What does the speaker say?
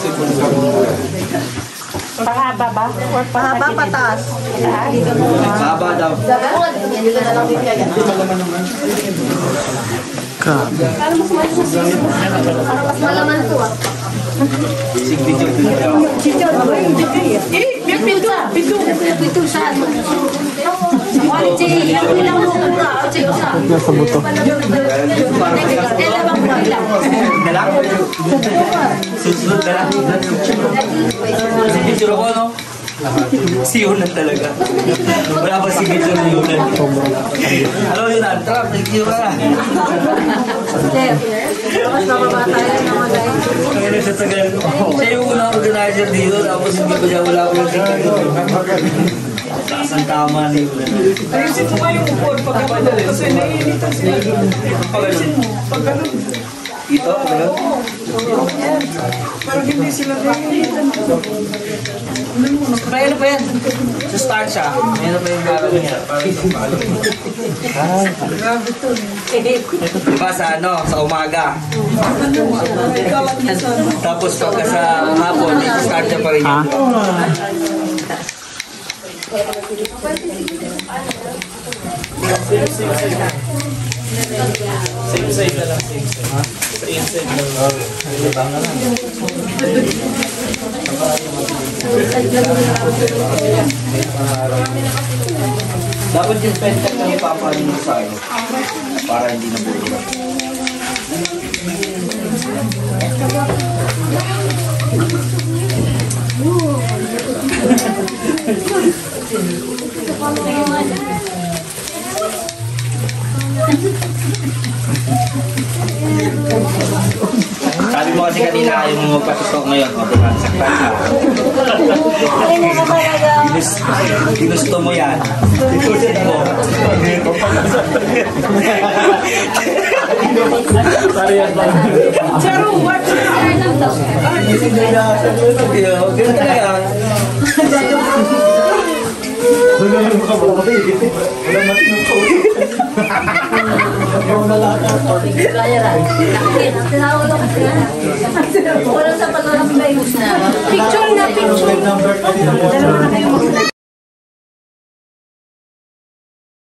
Pahaba ba? Or Pahaba, pataas. Pahaba daw. Mas malaman ito ah. Pito sa ano? Nasa buto. Susunod na lang. Signature ako, no? Si Yunan talaga. Wala ba signature ni Yunan? Ano Yunan? Trap, nag-signature ka na. Mas mababa tayo naman tayo. Siya yung unang organizer dito, tapos hindi pa siya wala ko yung signature. Taas ang tama ni Yunan. Ayusin mo nga yung upod pagkakadali kasi naiinitan sila. Ayusin mo, pagkakadali. Ito, ano? Parang hindi sila naiinitan. May ano pa yan? Sa start siya. May ano pa yung garo niya. Diba sa ano? Sa umaga. Tapos pagka sa hapon, start siya pa rin. Same side na lang, same side. Sa inside na lang. Dapat yung pentag na ipapanin mo sa ano. Para hindi na buro. Sabi mo kasi kanina ayaw mo magpatutok ngayon. O, diba? Saktan ka. Ginusto mo yan. Ginusto mo. Charo, watch Ganun ka yan. Picture na picture.